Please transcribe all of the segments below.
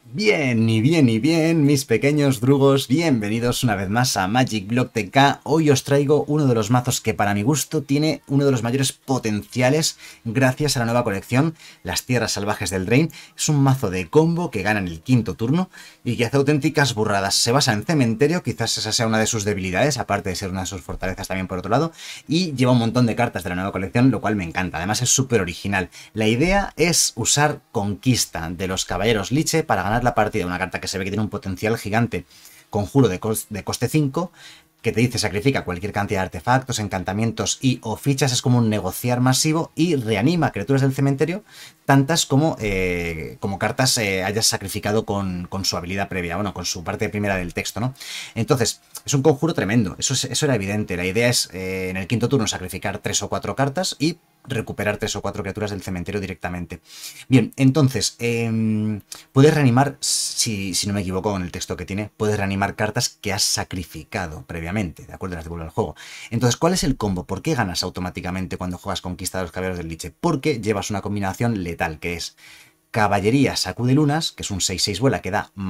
Bien, y bien, y bien, mis pequeños drugos, bienvenidos una vez más a Magic Block TK. Hoy os traigo uno de los mazos que para mi gusto tiene uno de los mayores potenciales gracias a la nueva colección, las Tierras Salvajes del Drain. Es un mazo de combo que gana en el quinto turno y que hace auténticas burradas. Se basa en cementerio, quizás esa sea una de sus debilidades, aparte de ser una de sus fortalezas también por otro lado, y lleva un montón de cartas de la nueva colección, lo cual me encanta. Además es súper original. La idea es usar Conquista de los Caballeros Liche para ganar la partida, una carta que se ve que tiene un potencial gigante, conjuro de coste 5, que te dice sacrifica cualquier cantidad de artefactos, encantamientos y o fichas, es como un negociar masivo y reanima criaturas del cementerio, tantas como cartas hayas sacrificado con su habilidad previa, bueno, con su parte primera del texto, ¿no? Entonces, es un conjuro tremendo, eso era evidente. La idea es en el quinto turno sacrificar 3 o 4 cartas y recuperar 3 o 4 criaturas del cementerio directamente. Bien, entonces, puedes reanimar, si no me equivoco con el texto que tiene, puedes reanimar cartas que has sacrificado previamente, ¿de acuerdo? Las devuelve al juego. Entonces, ¿cuál es el combo? ¿Por qué ganas automáticamente cuando juegas Conquista de los Caballeros del Liche? Porque llevas una combinación letal, que es Caballería Sacude Lunas, que es un 6-6 vuela que da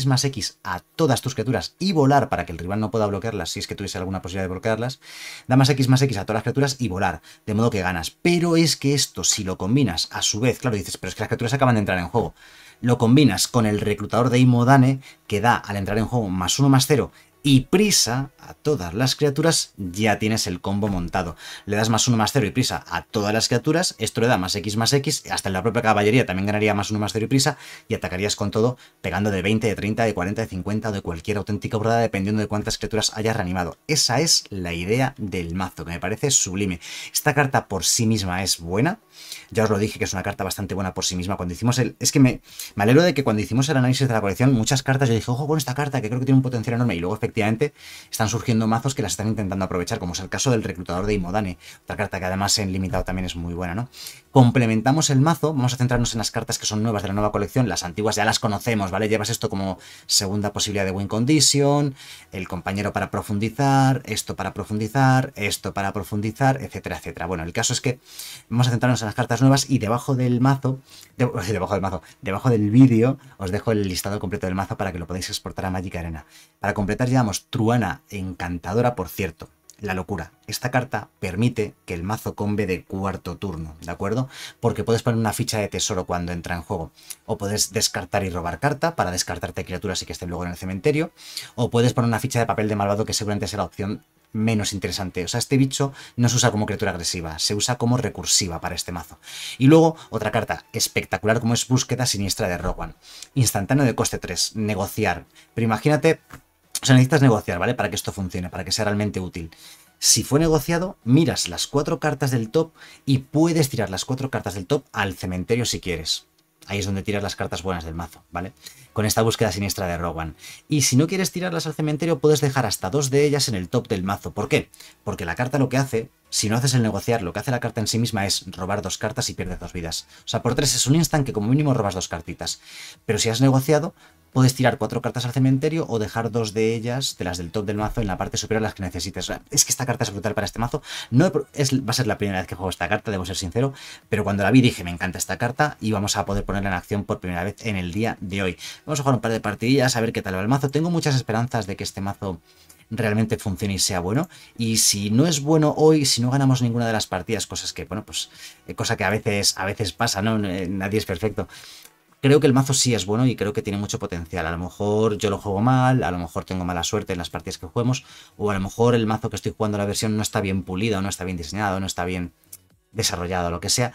+X a todas tus criaturas y volar para que el rival no pueda bloquearlas si es que tuviese alguna posibilidad de bloquearlas. Da +X a todas las criaturas y volar, de modo que ganas. Pero es que esto, si lo combinas a su vez, claro, dices, pero es que las criaturas acaban de entrar en juego. Lo combinas con el reclutador de Imodane, que da al entrar en juego +1/+0 y prisa a todas las criaturas, ya tienes el combo montado. Le das +1/+0 y prisa a todas las criaturas, esto le da +X, hasta en la propia caballería también ganaría +1/+0 y prisa, y atacarías con todo, pegando de 20, de 30, de 40, de 50 o de cualquier auténtica burrada, dependiendo de cuántas criaturas hayas reanimado. Esa es la idea del mazo, que me parece sublime. Esta carta por sí misma es buena. Ya os lo dije que es una carta bastante buena por sí misma. Cuando hicimos el... Es que me alegro de que cuando hicimos el análisis de la colección, muchas cartas yo dije, ojo con esta carta, que creo que tiene un potencial enorme. Y luego efectivamente están surgiendo mazos que las están intentando aprovechar, como es el caso del reclutador de Imodane. Otra carta que además en limitado también es muy buena, ¿no? Complementamos el mazo, vamos a centrarnos en las cartas que son nuevas de la nueva colección. Las antiguas ya las conocemos, ¿vale? Llevas esto como segunda posibilidad de win condition, el compañero para profundizar, esto para profundizar, esto para profundizar, etcétera, etcétera. Bueno, el caso es que vamos a centrarnos en las cartas nuevas y debajo del mazo, debajo del vídeo, os dejo el listado completo del mazo para que lo podáis exportar a Magic Arena. Para completar llevamos Truana Encantadora, por cierto. La locura. Esta carta permite que el mazo combe de cuarto turno, ¿de acuerdo? Porque puedes poner una ficha de tesoro cuando entra en juego. O puedes descartar y robar carta para descartarte criaturas y que estén luego en el cementerio. O puedes poner una ficha de papel de malvado, que seguramente será la opción menos interesante. O sea, este bicho no se usa como criatura agresiva, se usa como recursiva para este mazo. Y luego, otra carta espectacular como es Búsqueda Siniestra de Rowan. Instantáneo de coste 3, negociar. Pero imagínate, o sea, necesitas negociar, ¿vale? Para que esto funcione, para que sea realmente útil. Si fue negociado, miras las 4 cartas del top y puedes tirar las 4 cartas del top al cementerio si quieres. Ahí es donde tiras las cartas buenas del mazo, ¿vale? Con esta búsqueda siniestra de Rowan. Y si no quieres tirarlas al cementerio, puedes dejar hasta 2 de ellas en el top del mazo. ¿Por qué? Porque la carta lo que hace, si no haces el negociar, lo que hace la carta en sí misma es robar 2 cartas y pierdes 2 vidas. O sea, por 3 es un instant que como mínimo robas 2 cartitas. Pero si has negociado, puedes tirar 4 cartas al cementerio o dejar 2 de ellas, de las del top del mazo, en la parte superior, las que necesites. Es que esta carta es brutal para este mazo. No va a ser la primera vez que juego esta carta, debo ser sincero, pero cuando la vi dije, me encanta esta carta y vamos a poder ponerla en acción por primera vez en el día de hoy. Vamos a jugar un par de partidillas, a ver qué tal va el mazo. Tengo muchas esperanzas de que este mazo realmente funcione y sea bueno, y si no es bueno hoy, si no ganamos ninguna de las partidas, cosas que, bueno, pues cosa que a veces pasa, ¿no? Nadie es perfecto. Creo que el mazo sí es bueno y creo que tiene mucho potencial. A lo mejor yo lo juego mal, a lo mejor tengo mala suerte en las partidas que juguemos, o a lo mejor el mazo que estoy jugando, la versión, no está bien pulido, no está bien diseñado, no está bien desarrollado, lo que sea,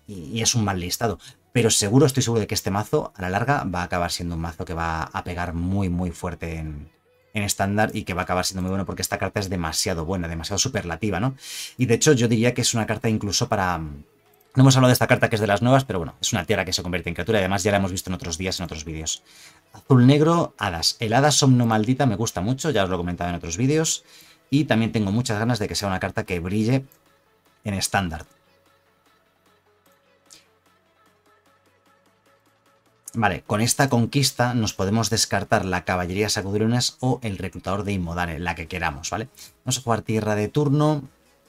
y es un mal listado. Pero seguro, estoy seguro de que este mazo, a la larga, va a acabar siendo un mazo que va a pegar muy, muy fuerte en estándar y que va a acabar siendo muy bueno porque esta carta es demasiado buena, demasiado superlativa, ¿no? Y de hecho yo diría que es una carta incluso para... No hemos hablado de esta carta que es de las nuevas, pero bueno, es una tierra que se convierte en criatura y además ya la hemos visto en otros días, en otros vídeos. Azul-negro, hadas. El hada somno maldita me gusta mucho, ya os lo he comentado en otros vídeos. Y también tengo muchas ganas de que sea una carta que brille en estándar. Vale, con esta conquista nos podemos descartar la caballería sacudilones o el reclutador de Imodane, la que queramos, ¿vale? Vamos a jugar tierra de turno.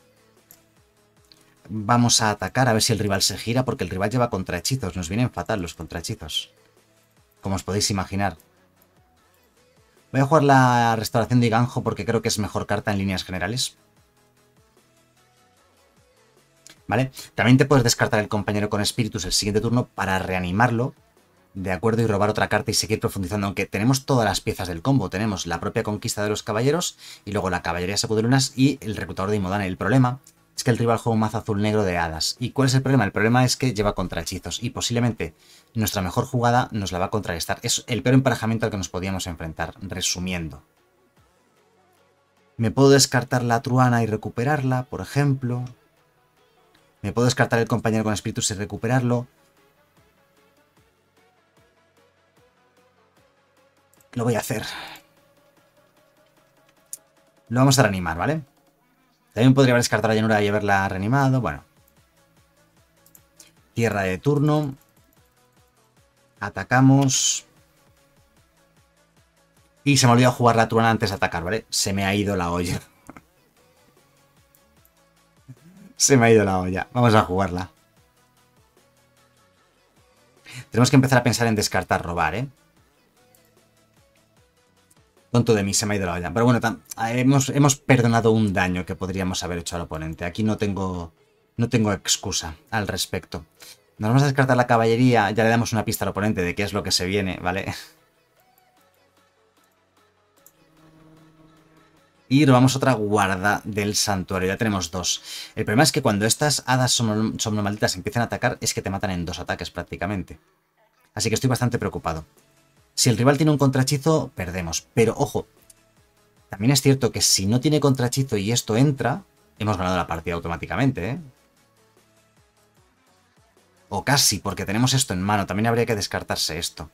Vamos a atacar a ver si el rival se gira, porque el rival lleva contrahechizos. Nos vienen fatal los contrahechizos. como os podéis imaginar. Voy a jugar la restauración de Ganjo porque creo que es mejor carta en líneas generales. ¿Vale? También te puedes descartar el compañero con espíritus el siguiente turno para reanimarlo, ¿de acuerdo? Y robar otra carta y seguir profundizando, aunque tenemos todas las piezas del combo. Tenemos la propia conquista de los caballeros y luego la caballería sacudelunas y el reclutador de Imodane. El problema es que el rival juega un mazo azul-negro de hadas. ¿Y cuál es el problema? El problema es que lleva contrahechizos y posiblemente nuestra mejor jugada nos la va a contrarrestar. Es el peor emparejamiento al que nos podíamos enfrentar, resumiendo. Me puedo descartar la truana y recuperarla, por ejemplo. Me puedo descartar el compañero con espíritus y recuperarlo. Lo voy a hacer. Lo vamos a reanimar, ¿vale? También podría haber descartado la llanura y haberla reanimado. Bueno. Tierra de turno. Atacamos. Y se me olvidó jugar la truana antes de atacar, ¿vale? Se me ha ido la olla. Se me ha ido la olla. Vamos a jugarla. Tenemos que empezar a pensar en descartar robar, ¿eh? Tonto de mí, se me ha ido la olla. Pero bueno, hemos perdonado un daño que podríamos haber hecho al oponente. Aquí no tengo excusa al respecto. Nos vamos a descartar la caballería. Ya le damos una pista al oponente de qué es lo que se viene, ¿vale? Y robamos otra guarda del santuario. Ya tenemos dos. El problema es que cuando estas hadas somnomalditas empiezan a atacar, es que te matan en 2 ataques prácticamente. Así que estoy bastante preocupado. Si el rival tiene un contrahechizo, perdemos. Pero ojo, también es cierto que si no tiene contrahechizo y esto entra, hemos ganado la partida automáticamente, ¿eh? O casi, porque tenemos esto en mano. También habría que descartarse esto.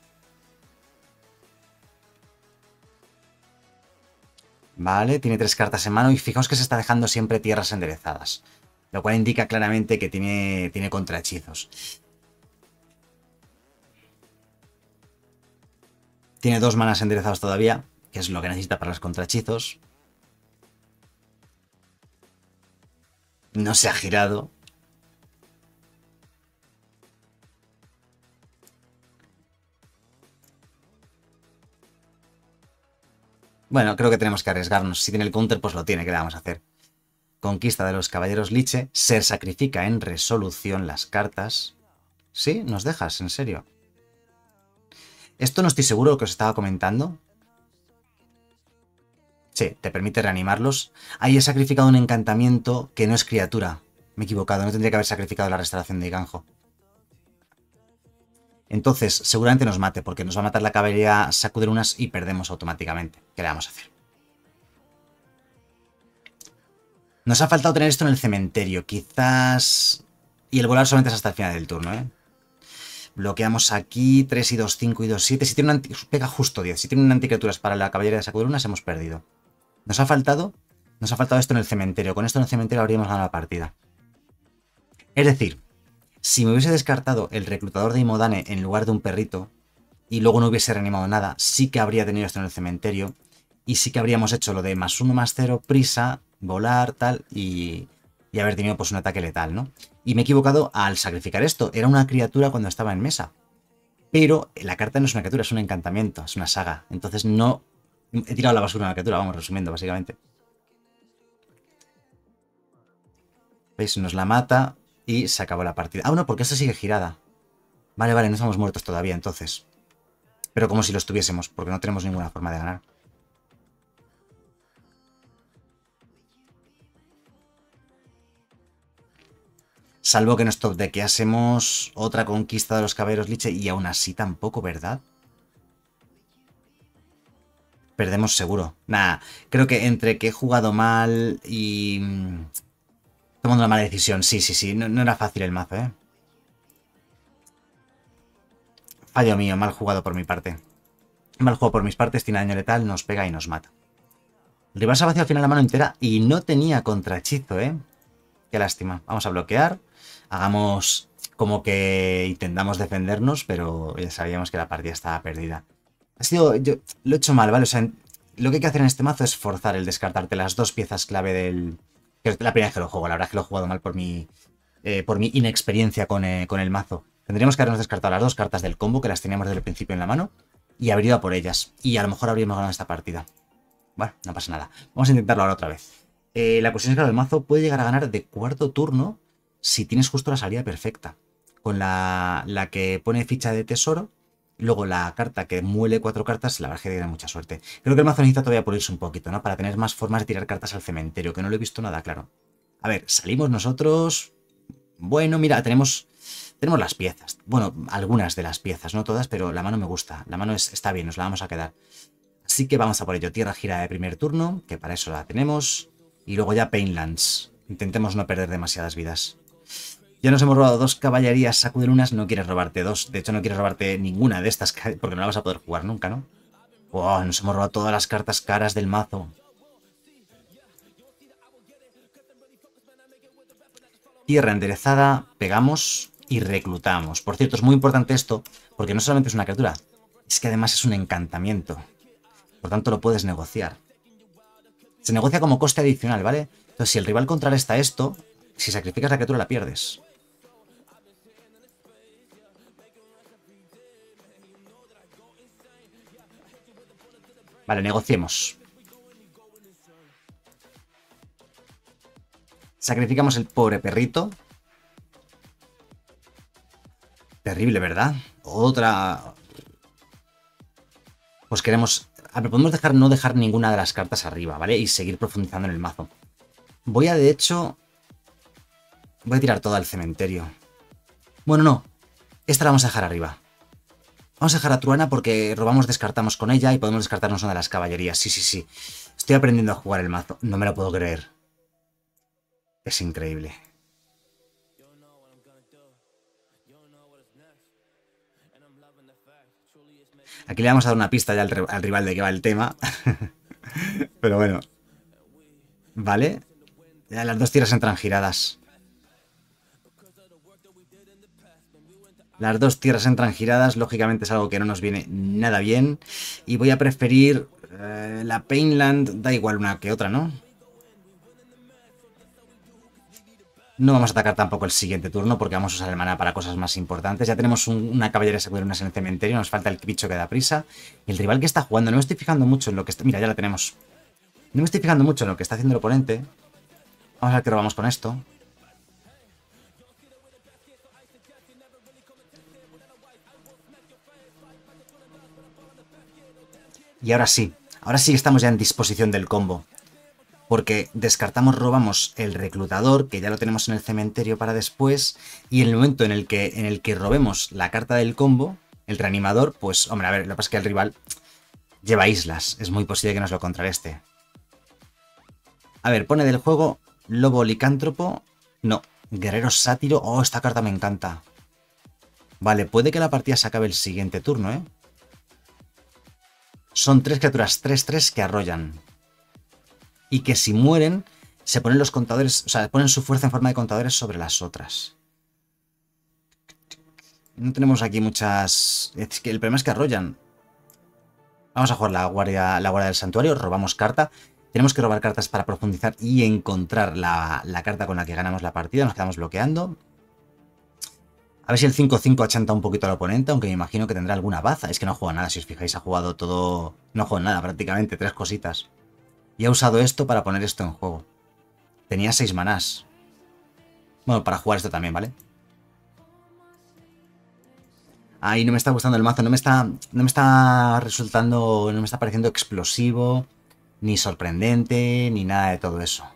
Vale, tiene 3 cartas en mano y fijaos que se está dejando siempre tierras enderezadas. Lo cual indica claramente que tiene contrahechizos. Tiene 2 manas enderezados todavía, que es lo que necesita para los contrahechizos. No se ha girado. Bueno, creo que tenemos que arriesgarnos. Si tiene el counter, pues lo tiene. ¿Qué le vamos a hacer? Conquista de los caballeros Liche. Se sacrifica en resolución las cartas. ¿Sí? ¿Nos dejas? ¿En serio? Esto no estoy seguro de lo que os estaba comentando. Sí, te permite reanimarlos. Ahí he sacrificado un encantamiento que no es criatura. Me he equivocado, no tendría que haber sacrificado la restauración de Ganjo. Entonces, seguramente nos mate, porque nos va a matar la caballería sacudelunas y perdemos automáticamente. ¿Qué le vamos a hacer? Nos ha faltado tener esto en el cementerio, quizás... Y el volar solamente es hasta el final del turno, ¿eh? Bloqueamos aquí 3 y 2, 5 y 2, 7. Si tiene una pega justo 10. Si tiene una anticriaturas para la caballería de sacudelunas, hemos perdido. Nos ha faltado esto en el cementerio. Con esto en el cementerio habríamos ganado la partida. Es decir, si me hubiese descartado el reclutador de Imodane en lugar de un perrito y luego no hubiese reanimado nada, sí que habría tenido esto en el cementerio y sí que habríamos hecho lo de +1/+0, prisa, volar, tal, y haber tenido pues un ataque letal, ¿no? Y me he equivocado al sacrificar esto. Era una criatura cuando estaba en mesa. Pero la carta no es una criatura, es un encantamiento, es una saga. Entonces no... He tirado a la basura una criatura, vamos, resumiendo, básicamente. ¿Veis? Nos la mata y se acabó la partida. Ah, no, porque esta sigue girada. Vale, vale, no estamos muertos todavía, entonces. Pero como si lo estuviésemos, porque no tenemos ninguna forma de ganar. Salvo que nos top deckásemos otra conquista de los caballeros Liche y aún así tampoco, ¿verdad? Perdemos seguro. Nada, creo que entre que he jugado mal y... tomando una mala decisión. Sí, sí, sí. No era fácil el mazo, ¿eh? Fallo mío, mal jugado por mi parte. Mal jugado por mis partes, tiene daño letal, nos pega y nos mata. El rival se ha vaciado al final la mano entera y no tenía contrahechizo, ¿eh? Qué lástima. Vamos a bloquear. Hagamos como que intentamos defendernos, pero ya sabíamos que la partida estaba perdida. Ha sido... Yo lo he hecho mal, ¿vale? O sea, lo que hay que hacer en este mazo es forzar el descartarte las 2 piezas clave del... Que es la primera vez que lo juego, la verdad es que lo he jugado mal por mi inexperiencia con el mazo. Tendríamos que habernos descartado las dos cartas del combo, que las teníamos desde el principio en la mano, y haber ido a por ellas. Y a lo mejor habríamos ganado esta partida. Bueno, no pasa nada. Vamos a intentarlo ahora otra vez. La cuestión es que el mazo puede llegar a ganar de cuarto turno si tienes justo la salida perfecta. Con la que pone ficha de tesoro, luego la carta que muele 4 cartas, la verdad es que tiene mucha suerte. Creo que el mazo necesita todavía pulirse un poquito, ¿no? Para tener más formas de tirar cartas al cementerio, que no lo he visto nada claro. A ver, salimos nosotros... Bueno, mira, tenemos las piezas. Bueno, algunas de las piezas, no todas, pero la mano me gusta. La mano está bien, nos la vamos a quedar. Así que vamos a por ello. Tierra gira de primer turno, que para eso la tenemos. Y luego ya Painlands. Intentemos no perder demasiadas vidas. Ya nos hemos robado 2 caballerías sacudelunas. No quieres robarte 2. De hecho, no quieres robarte ninguna de estas, porque no la vas a poder jugar nunca, ¿no? Wow, nos hemos robado todas las cartas caras del mazo. Tierra enderezada, pegamos y reclutamos. Por cierto, es muy importante esto, porque no solamente es una criatura, es que además es un encantamiento. Por tanto, lo puedes negociar. Se negocia como coste adicional, ¿vale? Entonces, si el rival contrarresta esto, si sacrificas la criatura la pierdes. Vale, negociemos. Sacrificamos el pobre perrito. Terrible, ¿verdad? Otra... Pues queremos... A ver, podemos no dejar ninguna de las cartas arriba, ¿vale? Y seguir profundizando en el mazo. Voy a, de hecho... Voy a tirar todo al cementerio. Bueno, no. Esta la vamos a dejar arriba. Vamos a dejar a Truana porque robamos, descartamos con ella y podemos descartarnos una de las caballerías. Sí, sí, sí. Estoy aprendiendo a jugar el mazo. No me lo puedo creer. Es increíble. Aquí le vamos a dar una pista ya al rival de qué va el tema. Pero bueno. Vale. Ya las 2 tierras entran giradas. Las 2 tierras entran giradas. Lógicamente es algo que no nos viene nada bien. Y voy a preferir... la Painland da igual una que otra, ¿no? No vamos a atacar tampoco el siguiente turno porque vamos a usar el maná para cosas más importantes. Ya tenemos una caballería sacudelunas en el cementerio. Nos falta el bicho que da prisa. Y el rival que está jugando, no me estoy fijando mucho en lo que está... Mira, ya la tenemos. No me estoy fijando mucho en lo que está haciendo el oponente. Vamos a ver qué robamos con esto. Y ahora sí estamos ya en disposición del combo. Porque descartamos, robamos el reclutador, que ya lo tenemos en el cementerio para después, y en el momento en el que robemos la carta del combo, el reanimador, pues, hombre, a ver, lo que pasa es que el rival lleva islas, es muy posible que nos lo contrarreste. A ver, pone del juego lobo licántropo, no, guerrero sátiro, oh, esta carta me encanta. Vale, puede que la partida se acabe el siguiente turno, ¿eh? Son 3 criaturas 3/3 que arrollan. Y que si mueren, se ponen los contadores, o sea, ponen su fuerza en forma de contadores sobre las otras. No tenemos aquí muchas... Es que el problema es que arrollan. Vamos a jugar la guardia del santuario, robamos carta. Tenemos que robar cartas para profundizar y encontrar la carta con la que ganamos la partida. Nos quedamos bloqueando. A ver si el 5-5 achanta un poquito al oponente, aunque me imagino que tendrá alguna baza. Es que no juega nada, si os fijáis, ha jugado todo... No juega nada prácticamente, 3 cositas. Y ha usado esto para poner esto en juego. Tenía 6 manás. Bueno, para jugar esto también, ¿vale? Ahí no me está gustando el mazo, no me está resultando, no me está pareciendo explosivo, ni sorprendente, ni nada de todo eso.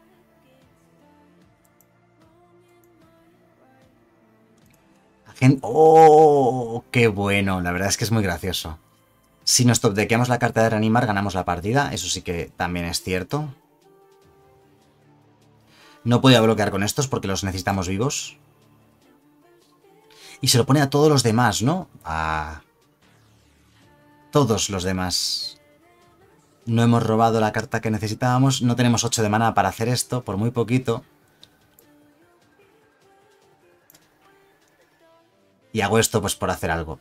¡Oh! ¡Qué bueno! La verdad es que es muy gracioso. Si nos topdequeamos la carta de reanimar, ganamos la partida. Eso sí que también es cierto. No podía bloquear con estos porque los necesitamos vivos. Y se lo pone a todos los demás, ¿no? A todos los demás. No hemos robado la carta que necesitábamos. No tenemos 8 de mana para hacer esto, por muy poquito. Y hago esto pues por hacer algo.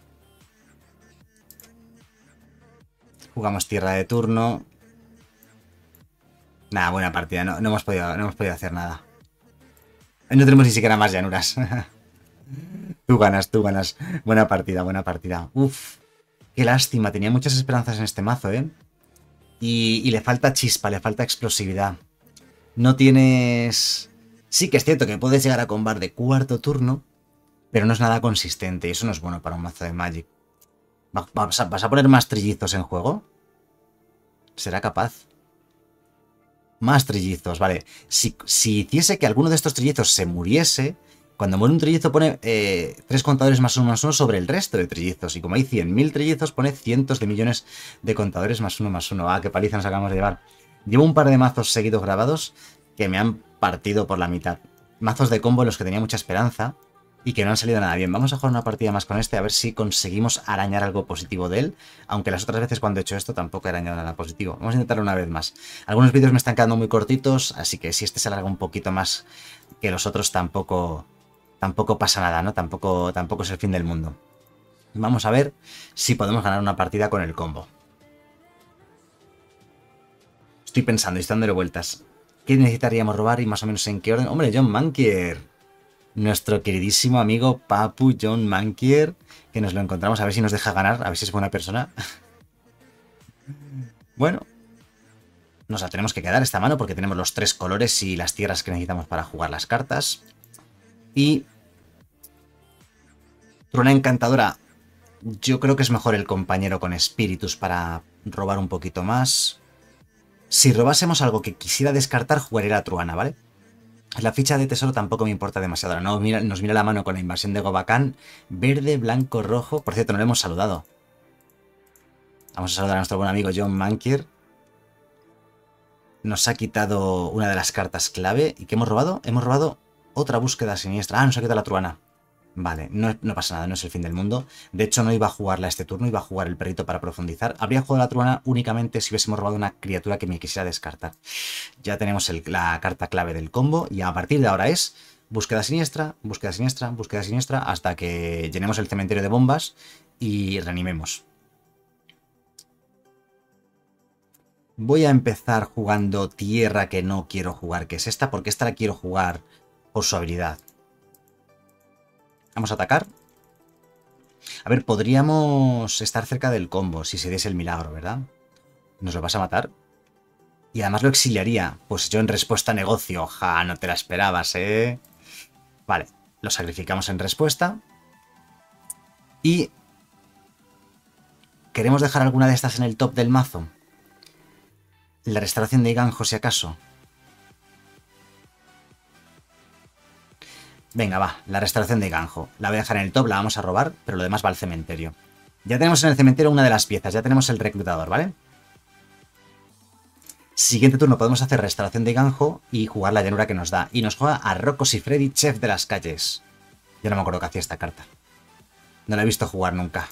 Jugamos tierra de turno. Nada, buena partida. No hemos podido hacer nada. No tenemos ni siquiera más llanuras. Tú ganas, tú ganas. Buena partida, buena partida. Uf, qué lástima. Tenía muchas esperanzas en este mazo, ¿eh? Y le falta chispa, le falta explosividad. No tienes... Sí que es cierto que puedes llegar a combar de cuarto turno, pero no es nada consistente y eso no es bueno para un mazo de Magic. ¿Vas a poner más trillizos en juego? ¿Será capaz? Más trillizos, vale. Si hiciese que alguno de estos trillizos se muriese, cuando muere un trillizo pone 3 contadores más uno sobre el resto de trillizos. Y como hay 100.000 trillizos, pone cientos de millones de contadores más uno. Ah, qué paliza nos acabamos de llevar. Llevo un par de mazos seguidos grabados que me han partido por la mitad. Mazos de combo en los que tenía mucha esperanza y que no han salido nada bien. Vamos a jugar una partida más con este a ver si conseguimos arañar algo positivo de él, aunque las otras veces cuando he hecho esto tampoco he arañado nada positivo. Vamos a intentarlo una vez más. Algunos vídeos me están quedando muy cortitos, así que si este se alarga un poquito más que los otros tampoco pasa nada, ¿no? Tampoco es el fin del mundo. Vamos a ver si podemos ganar una partida con el combo. Estoy pensando y estoy dándole vueltas. ¿Qué necesitaríamos robar y más o menos en qué orden? ¡Hombre, John Mankier! Nuestro queridísimo amigo Papu John Mankier, que nos lo encontramos a ver si nos deja ganar, a ver si es buena persona. Bueno, nos la tenemos que quedar esta mano porque tenemos los 3 colores y las tierras que necesitamos para jugar las cartas. Y... Truna Encantadora. Yo creo que es mejor el compañero con espíritus para robar un poquito más. Si robásemos algo que quisiera descartar, jugaría la Truana, ¿vale? La ficha de tesoro tampoco me importa demasiado. Ahora no, nos mira la mano con la invasión de Gobakhan. Verde, blanco, rojo. Por cierto, no le hemos saludado. Vamos a saludar a nuestro buen amigo John Mankier. Nos ha quitado una de las cartas clave. ¿Y qué hemos robado? Hemos robado otra búsqueda siniestra. Ah, nos ha quitado la Truana. Vale, no pasa nada, no es el fin del mundo. De hecho, no iba a jugarla este turno, iba a jugar el perrito para profundizar. Habría jugado la Truana únicamente si hubiésemos robado una criatura que me quisiera descartar. Ya tenemos la carta clave del combo y a partir de ahora es búsqueda siniestra, búsqueda siniestra, búsqueda siniestra, hasta que llenemos el cementerio de bombas y reanimemos. Voy a empezar jugando tierra que no quiero jugar, que es esta, porque esta la quiero jugar por su habilidad. Vamos a atacar. A ver, podríamos estar cerca del combo si se diese el milagro, ¿verdad? ¿Nos lo vas a matar? Y además lo exiliaría. Pues yo en respuesta negocio. Ja, no te la esperabas, ¿eh? Vale, lo sacrificamos en respuesta. Y... ¿queremos dejar alguna de estas en el top del mazo? La restauración de Iganjo, si acaso. Venga, va, la restauración de Iganjo. La voy a dejar en el top, la vamos a robar, pero lo demás va al cementerio. Ya tenemos en el cementerio una de las piezas, ya tenemos el reclutador, ¿vale? Siguiente turno podemos hacer restauración de Iganjo y jugar la llanura que nos da. Y nos juega a Rocos y Freddy, chef de las calles. Yo no me acuerdo qué hacía esta carta. No la he visto jugar nunca.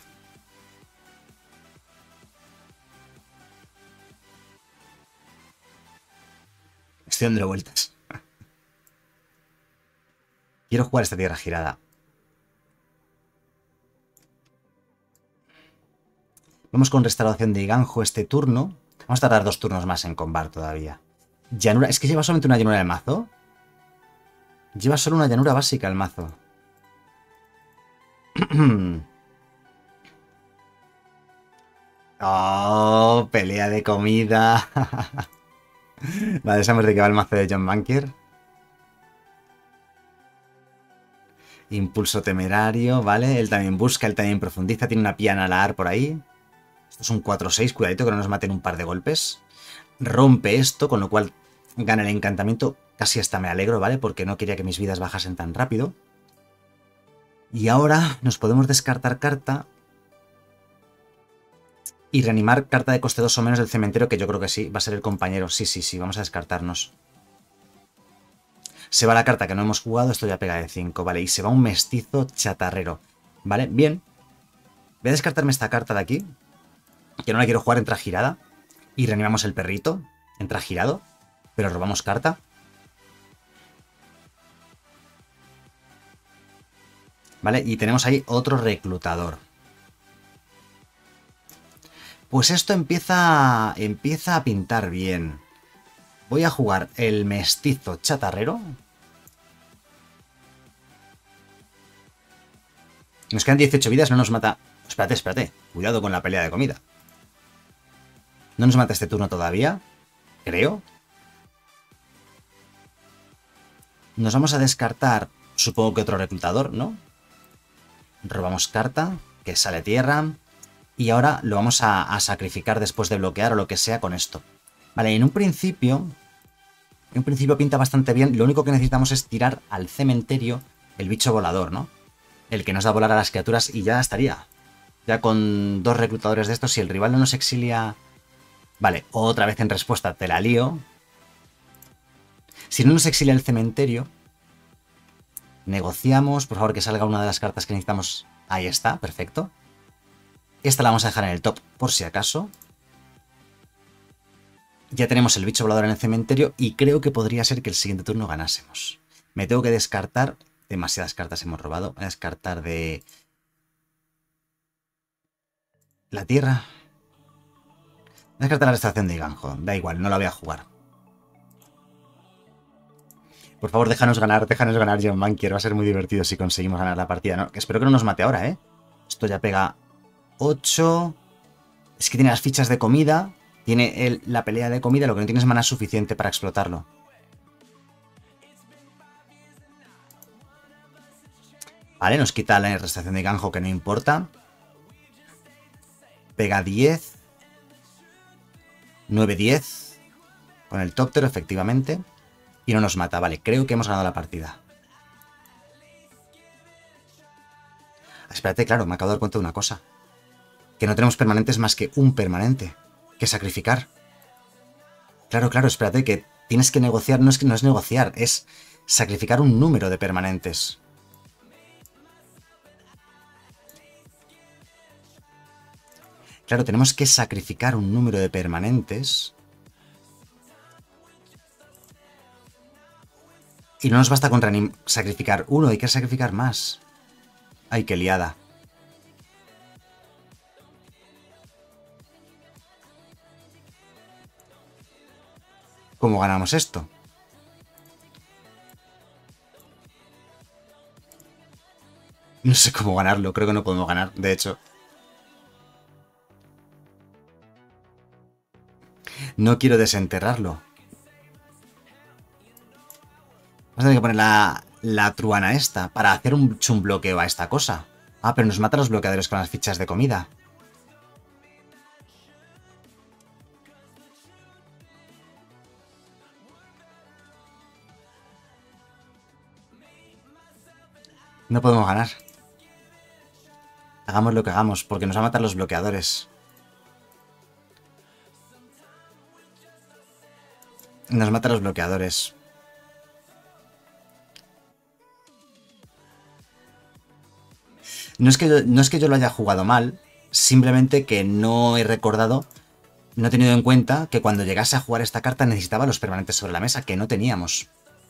Estoy dándole vueltas. Quiero jugar esta tierra girada. Vamos con restauración de Iganjo este turno. Vamos a tardar 2 turnos más en combar todavía. Llanura. ¿Es que lleva solamente una llanura en el mazo? Lleva solo una llanura básica el mazo. Oh, pelea de comida. Vale, sabemos de qué va el mazo de John Mankier. Impulso temerario, ¿vale? Él también busca, él también profundiza. Tiene una piana alar por ahí. Esto es un 4-6, cuidadito que no nos maten un par de golpes. Rompe esto, con lo cual gana el encantamiento. Casi hasta me alegro, ¿vale? Porque no quería que mis vidas bajasen tan rápido. Y ahora nos podemos descartar carta y reanimar carta de coste 2 o menos del cementerio, que yo creo que sí, va a ser el compañero. Sí, vamos a descartarnos. Se va la carta que no hemos jugado, esto ya pega de 5, ¿vale? Y se va un mestizo chatarrero, ¿vale? Bien. Voy a descartarme esta carta de aquí, que no la quiero jugar, entra girada. Y reanimamos el perrito, entra girado, pero robamos carta. ¿Vale? Y tenemos ahí otro reclutador. Pues esto empieza a pintar bien. Voy a jugar el mestizo chatarrero. Nos quedan 18 vidas, no nos mata... Espérate, espérate. Cuidado con la pelea de comida. No nos mata este turno todavía, creo. Nos vamos a descartar, supongo que otro reclutador, ¿no? Robamos carta, que sale tierra. Y ahora lo vamos a sacrificar después de bloquear o lo que sea con esto. Vale, en un principio pinta bastante bien. Lo único que necesitamos es tirar al cementerio el bicho volador, ¿no? El que nos da volar a las criaturas y ya estaría. Ya con 2 reclutadores de estos, si el rival no nos exilia... Vale, otra vez en respuesta te la lío. Si no nos exilia el cementerio, negociamos. Por favor, que salga una de las cartas que necesitamos. Ahí está, perfecto. Esta la vamos a dejar en el top por si acaso. Ya tenemos el bicho volador en el cementerio y creo que podría ser que el siguiente turno ganásemos. Me tengo que descartar. Demasiadas cartas hemos robado. Voy a descartar de... la tierra. Voy a descartar la restauración de Ganjo. Da igual, no la voy a jugar. Por favor, déjanos ganar, John Mankier. Va a ser muy divertido si conseguimos ganar la partida. ¿No? Espero que no nos mate ahora, ¿eh? Esto ya pega 8. Es que tiene las fichas de comida. Tiene la pelea de comida. Lo que no tiene es mana suficiente para explotarlo. Vale, nos quita la restauración de Ganjo, que no importa. Pega 10. 9-10. Con el tóptero, efectivamente. Y no nos mata. Vale, creo que hemos ganado la partida. Espérate, claro, me acabo de dar cuenta de una cosa. Que no tenemos permanentes más que un permanente. Que sacrificar. Claro, claro, espérate, que tienes que negociar. No es negociar, es sacrificar un número de permanentes. Claro, tenemos que sacrificar un número de permanentes. Y no nos basta contra sacrificar uno, hay que sacrificar más. Ay, qué liada. ¿Cómo ganamos esto? No sé cómo ganarlo, creo que no podemos ganar, de hecho. No quiero desenterrarlo. Vamos a tener que poner la truana esta para hacer un bloqueo a esta cosa. Ah, pero nos matan los bloqueadores con las fichas de comida. No podemos ganar. Hagamos lo que hagamos, porque nos va a matar los bloqueadores. Nos mata los bloqueadores. No es que yo lo haya jugado mal, simplemente que no he recordado, no he tenido en cuenta que cuando llegase a jugar esta carta necesitaba los permanentes sobre la mesa, que no teníamos.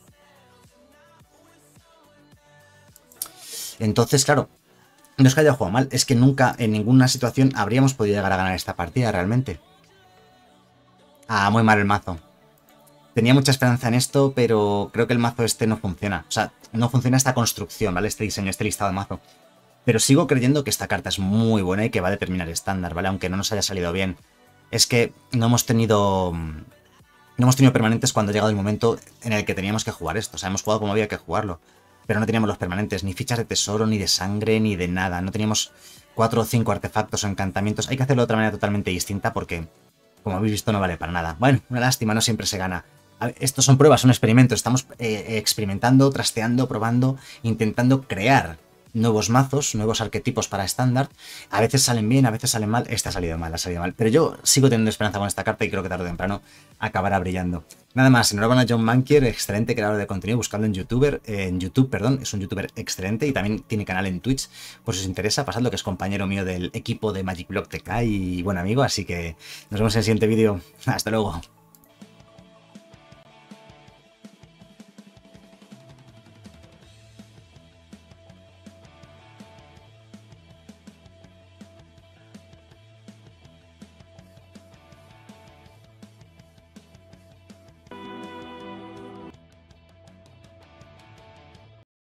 Entonces, claro, no es que haya jugado mal, es que nunca en ninguna situación habríamos podido llegar a ganar esta partida realmente. Ah, muy mal el mazo. Tenía mucha esperanza en esto, pero creo que el mazo este no funciona. O sea, no funciona esta construcción, ¿vale? Este diseño, este listado de mazo. Pero sigo creyendo que esta carta es muy buena y que va a determinar estándar, ¿vale? Aunque no nos haya salido bien. Es que no hemos tenido permanentes cuando ha llegado el momento en el que teníamos que jugar esto. O sea, hemos jugado como había que jugarlo. Pero no teníamos los permanentes, ni fichas de tesoro, ni de sangre, ni de nada. No teníamos 4 o 5 artefactos o encantamientos. Hay que hacerlo de otra manera totalmente distinta porque, como habéis visto, no vale para nada. Bueno, una lástima, no siempre se gana. A ver, estos son pruebas, son experimentos. Estamos experimentando, trasteando, probando, intentando crear nuevos mazos, nuevos arquetipos para estándar. A veces salen bien, a veces salen mal. Esta ha salido mal, ha salido mal. Pero yo sigo teniendo esperanza con esta carta y creo que tarde o temprano acabará brillando. Nada más, enhorabuena a John Mankier, excelente creador de contenido, buscadlo en YouTube, perdón, es un youtuber excelente y también tiene canal en Twitch, por si os interesa, pasadlo, que es compañero mío del equipo de Magic Block TK y buen amigo, así que nos vemos en el siguiente vídeo. Hasta luego.